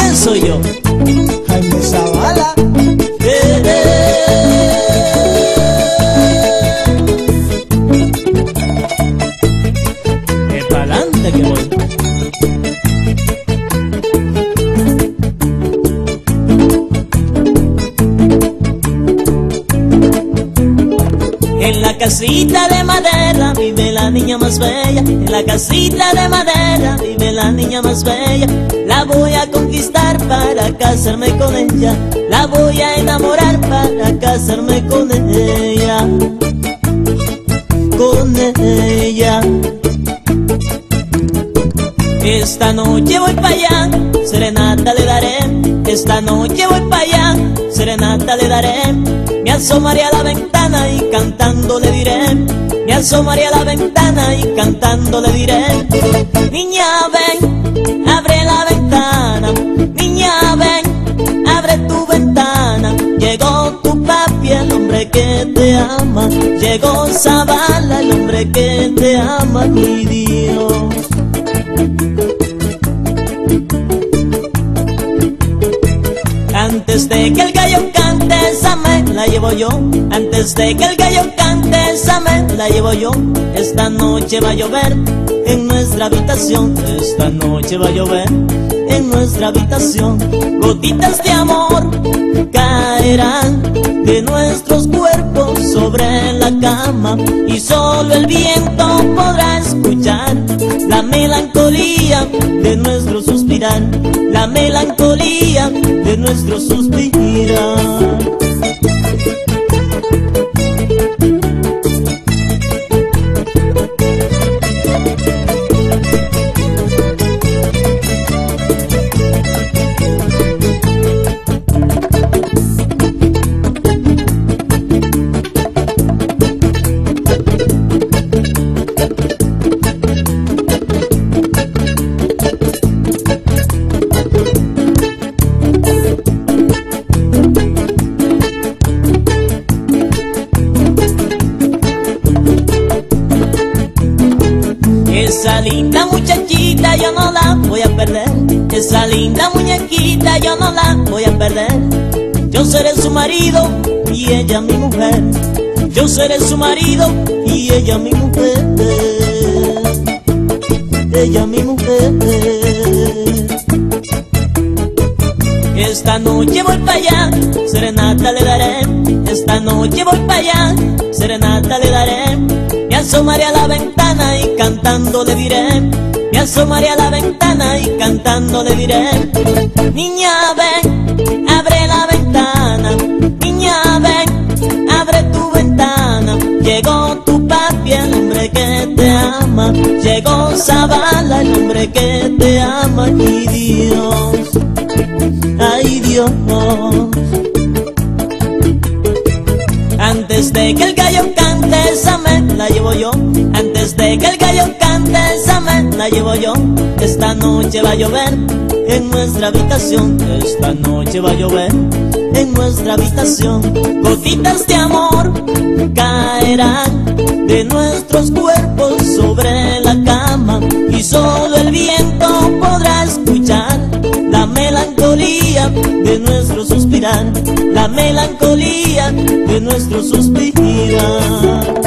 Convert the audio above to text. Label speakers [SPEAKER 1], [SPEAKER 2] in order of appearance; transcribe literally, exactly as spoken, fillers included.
[SPEAKER 1] ¿Quién soy yo?
[SPEAKER 2] Jaime Zavala.
[SPEAKER 1] Eh, eh. Es pa'lante que voy. En la casita de madera vive la niña más bella. En la casita de madera vive la niña más bella. La voy a conquistar para casarme con ella. La voy a enamorar para casarme con ella. Con ella. Esta noche voy para allá, serenata le daré. Esta noche voy para allá, serenata le daré. Me asomaré a la ventana y cantando le diré. Me asomaré a la ventana y cantando le diré. Niña ven, abre la ventana. Niña ven, abre tu ventana. Llegó tu papi, el hombre que te ama. Llegó Zavala, el hombre que te ama, mi Dios. Antes de que el gallo cante, esa me la llevo yo. Antes de que el gallo cante, esa me la llevo yo. Esta noche va a llover en nuestra habitación. Esta noche va a llover en nuestra habitación. Gotitas de amor caerán de nuestros cuerpos sobre la cama. Y solo el viento podrá escuchar la melancolía de nuestro suspirar. La melancolía de nuestro suspirar. Esa linda muchachita yo no la voy a perder. Esa linda muñequita yo no la voy a perder. Yo seré su marido y ella mi mujer. Yo seré su marido y ella mi mujer. Ella mi mujer. Esta noche voy para allá, serenata le daré. Esta noche voy para allá, serenata le daré. Me asomaré a la ventana y cantando le diré. Me asomaré a la ventana y cantando le diré. Niña ven, abre la ventana. Niña ven, abre tu ventana. Llegó tu papi, el hombre que te ama. Llegó Zavala, el hombre que te ama. Ay Dios, ay Dios. Antes de que el gallo cante, esa me la llevo yo. Antes de que el gallo cante, esa me la llevo yo. Esta noche va a llover en nuestra habitación. Esta noche va a llover en nuestra habitación. Gotitas de amor caerán de nuestros cuerpos sobre la cama. Y solo el viento podrá escuchar la melancolía de nuestro suspirar. La melancolía de nuestro suspirar.